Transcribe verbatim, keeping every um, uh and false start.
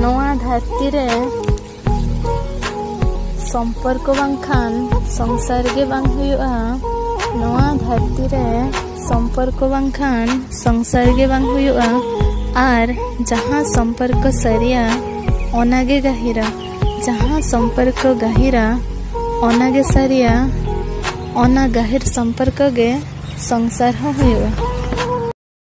नोआ धरती रे संपर्क बांखान संसार गे बांग हुयुआ। नोआ धरती रे संपर्क बांखान संसार गे बांग हुयुआ। आर जहाँ संपर्क सरिया ओनागे गहिरा, जहाँ संपर्क गहिरा ओनागे सरिया, ओना गहिर संपर्क गे संसार हो हुयुआ।